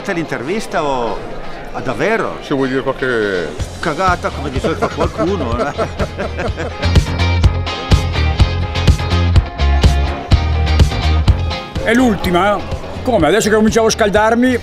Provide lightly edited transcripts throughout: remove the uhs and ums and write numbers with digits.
fate l'intervista o davvero? Se vuoi dire qualche cagata, come di solito fa qualcuno. È l'ultima? Come? Adesso che cominciavo a scaldarmi?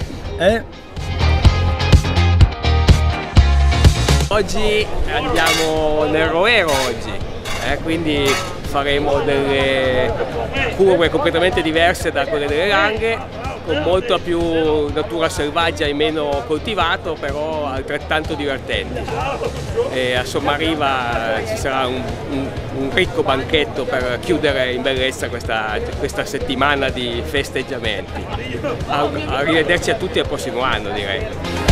Oggi andiamo nel Roero oggi, quindi faremo delle curve completamente diverse da quelle delle Langhe, con molta più natura selvaggia e meno coltivato, però altrettanto divertenti. E a Sommariva ci sarà un ricco banchetto per chiudere in bellezza questa settimana di festeggiamenti. Arrivederci a tutti al prossimo anno, direi.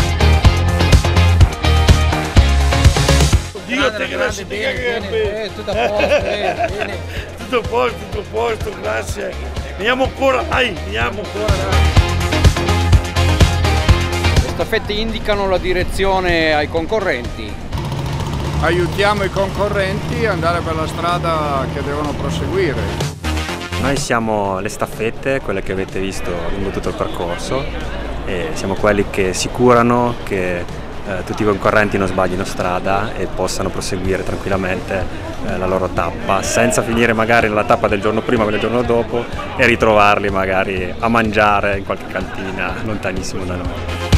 Dio te grazie, bene, tutto a posto, bene. Tutto a posto, grazie. Andiamo ancora, dai, andiamo ancora, dai. Le staffette indicano la direzione ai concorrenti. Aiutiamo i concorrenti ad andare per la strada che devono proseguire. Noi siamo le staffette, quelle che avete visto lungo tutto il percorso, e siamo quelli che si curano che tutti i concorrenti non sbaglino strada e possano proseguire tranquillamente la loro tappa senza finire magari nella tappa del giorno prima o del giorno dopo e ritrovarli magari a mangiare in qualche cantina lontanissimo da noi.